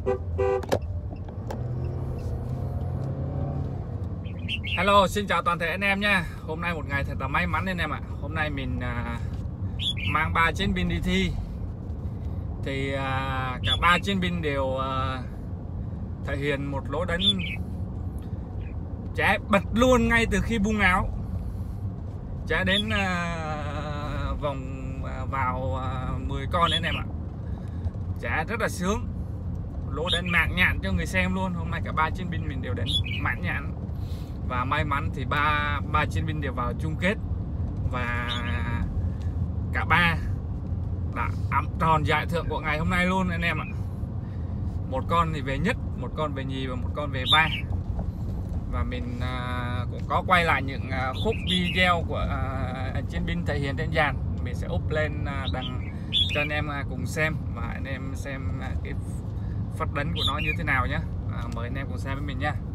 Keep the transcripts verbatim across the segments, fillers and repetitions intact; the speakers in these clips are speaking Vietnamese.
Hello, xin chào toàn thể anh em nha. Hôm nay một ngày thật là may mắn anh em ạ. Hôm nay mình à, mang ba chiến binh đi thi. Thì à, cả ba chiến binh đều à, thể hiện một lối đánh trái bật luôn ngay từ khi bung áo. Trái đến à, vòng à, vào à, mười con anh em ạ. Trái rất là sướng. Lối đánh mãn nhãn cho người xem luôn. Hôm nay cả ba chiến binh mình đều đánh mãn nhãn. Và may mắn thì ba ba chiến binh đều vào chung kết và cả ba đã ẵm tròn giải thưởng của ngày hôm nay luôn anh em ạ. Một con thì về nhất, một con về nhì và một con về ba. Và mình à, cũng có quay lại những à, khúc video của à, chiến binh thể hiện trên dàn. Mình sẽ up lên à, đằng cho anh em à, cùng xem và anh em xem à, cái phát đánh của nó như thế nào nhé. À, mời anh em cùng xem với mình nha.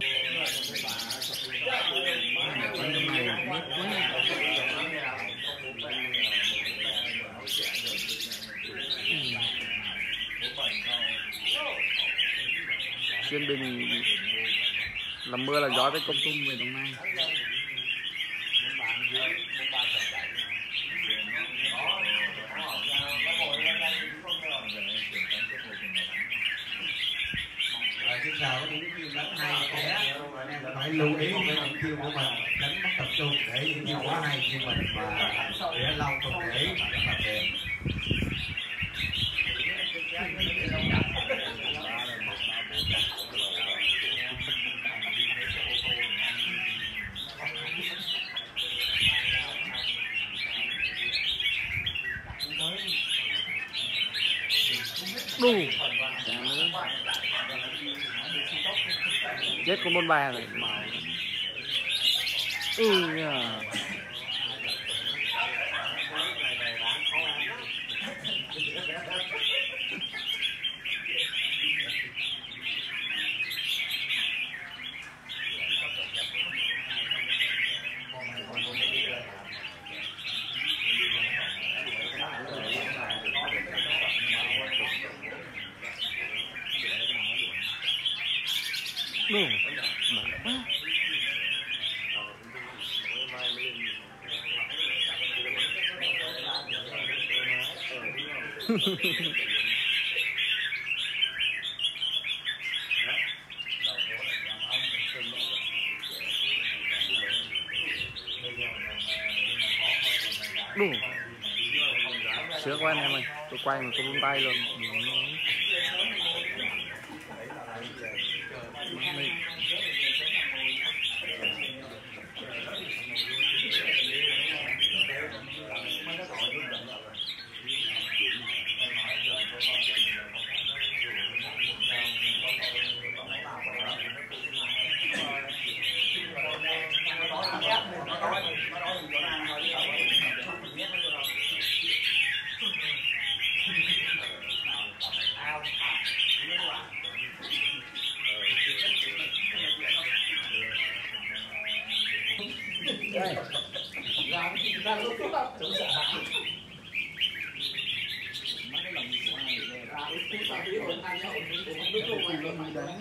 Chiến binh làm mưa là gió tới công tung về Đồng Nai. Trước sau có những chiêu đánh hay té phải lưu ý với những chiêu của mình, tránh mất tập trung để những chiêu quá hay của mình mà để lâu không để rất là đẹp. Đù chết con bôn ba rồi. Ừ à. Đủ đủ sướng quá anh em ơi, tôi quay mà tôi run tay luôn. Đây. Ra ra lúc đó chủ sợ hãi. Mấy cái lòng của ai rồi. Ra lúc đó sao biết rồi ai nhau cũng không biết luôn rồi mình đánh.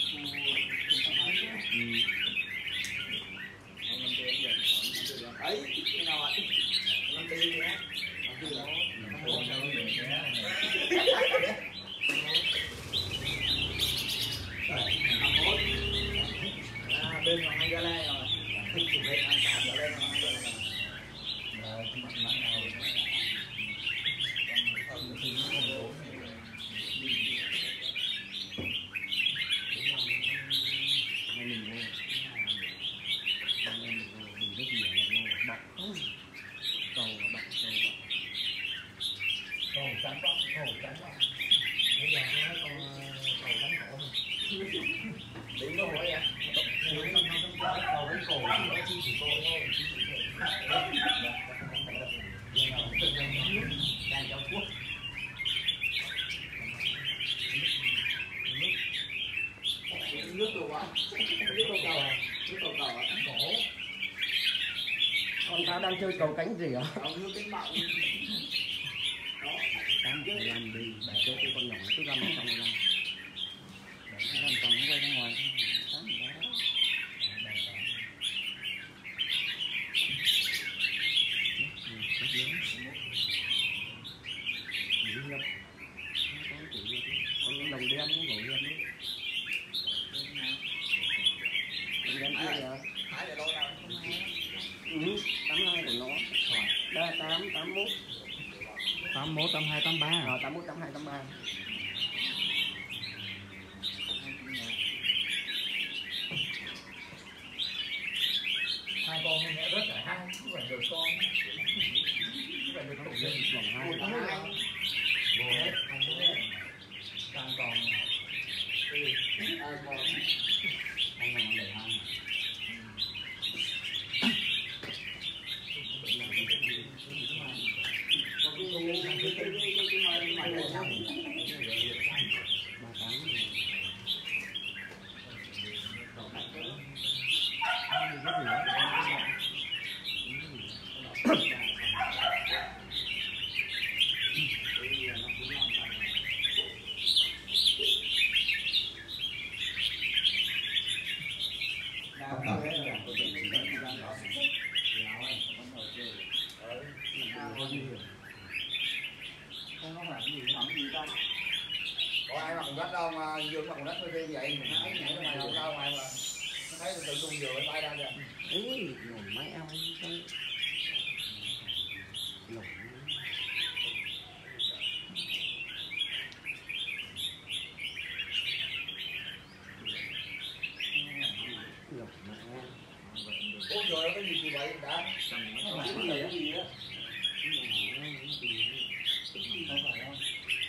Ấy, cái nào ạ? Năm tỷ nhé. Bên ngoài ra đây rồi. Cầu trắng quá, cầu trắng quá. Bây giờ nó còn cầu trắng cổ mà. Đúng rồi vậy à? Cầu đến cổ nó chỉ chỉ cổ thôi. Đang trong quốc. Nước đồ quá. Nước cầu cầu. Nước cầu cầu ở cổ. Con tao đang chơi cầu cánh gì hả? Cầu nước cánh bạo. Tám làm đi, bà cho con nhỏ cứ găm trong ra. làm còn quay ra ngoài con lồng đen nó ngủ đen đấy. Lồng đen kia giờ ừ, tám hai của nó ba tám tám mốt tám mốt tám hai tám ba rồi tám mốt tám hai tám ba. Hai con mẹ rất là hai, không phải được con, không phải được tổ dân Vòng hai một tháng hai, một hết, một hết, đang còn, ừ, hai con, hai con để hai. Có ai mặc quần đất đâu mà vừa mặc quần đất hơi đi vậy, nó ấy nhảy ra ngoài đâu ra ngoài mà nó thấy tự tung vừa mới bay ra kìa. Ấy, ngồi máy ao cái lồng lồng mà Ủa rồi cái gì vậy đã? cái gì vậy? Cái gì á? Không phải đâu.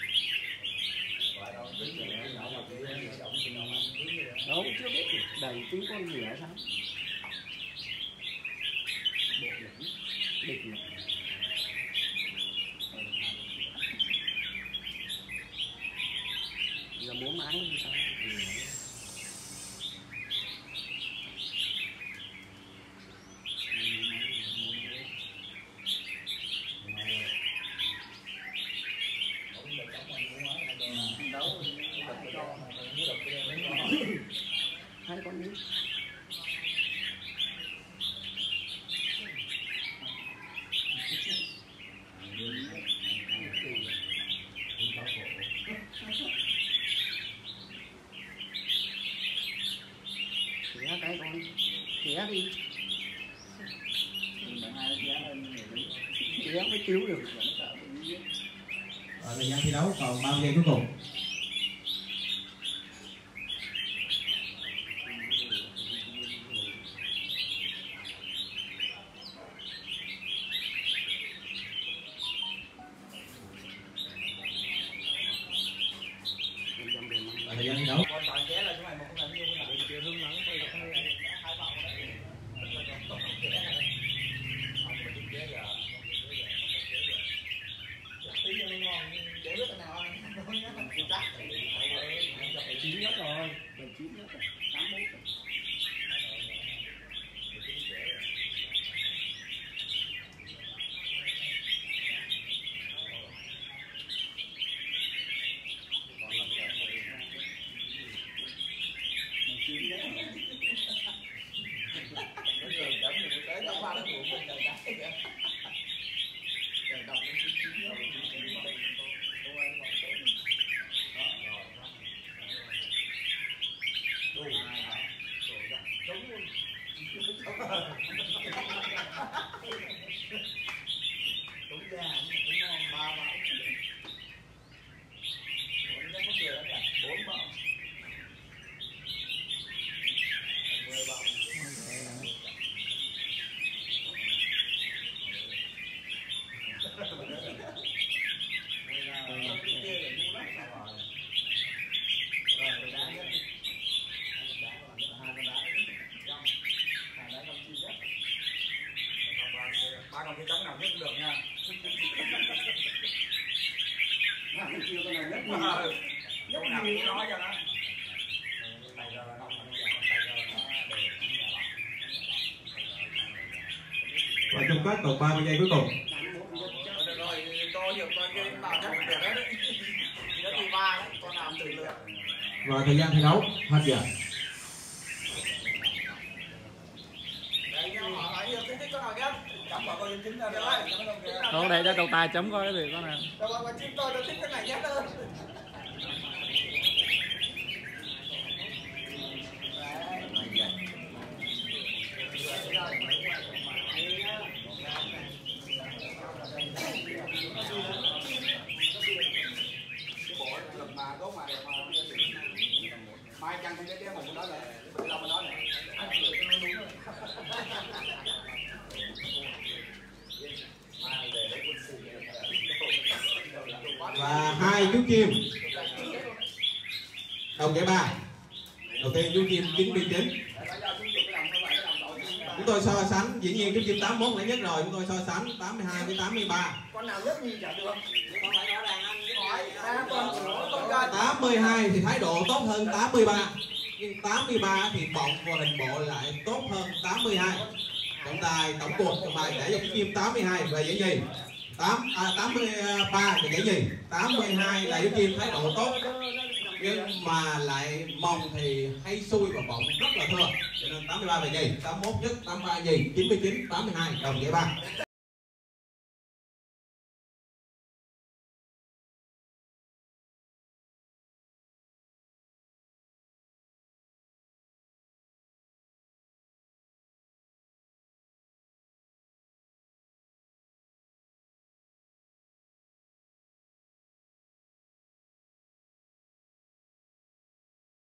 Đâu chưa biết đầy tiếng con gì ở sao? Địch lực. Giờ bố máng như sao? Hai con đi. Khía cái con, khía đi. Khía mới cứu được. Ở thời gian thi đấu còn bao giây cuối cùng. Ở thời gian thi đấu. Con chọn ché là chúng mày một con làm như thế nào? Kia hướng nắng quay được hai hai vòng đấy. Chín nhất rồi, chín nhất rồi, tám mốt rồi. Ba con cái trống nào nhất cũng được nha. Lúc nào cũng nói cho nó. Và chung kết còn ba mươi giây cuối cùng. Được rồi, tôi hiểu con game nào chắc được đấy. Nó thì ba đấy, con làm từ lượt. Và thời gian thi đấu hết giờ. Không, để cho đầu tài chấm coi cái gì con nào. Mai chăng thì cái một đó là lòng đó này. Và hai chú chim đồng giải ba. Đầu tiên chú chim chín mươi chín. Chúng tôi so sánh, dĩ nhiên chú chim tám mươi mốt là nhất rồi, chúng tôi so sánh tám mươi hai với tám mươi ba. Con nào nhất nhì chả được. tám mươi hai thì thái độ tốt hơn tám mươi ba, nhưng tám mươi ba thì bọng và hình bộ lại tốt hơn tám mươi hai. Trọng tài tổng cuộc trọng tài để cho chú chim tám mươi hai về giải nhì. tám à, tám mươi ba là giải nhì, tám mươi hai là chú chim thái độ tốt nhưng mà lại mông thì hay xui và bọng rất là thưa, cho nên tám mươi ba về nhì, tám mươi mốt nhất, tám mươi ba nhì, chín mươi chín, tám mươi hai đồng giải ba.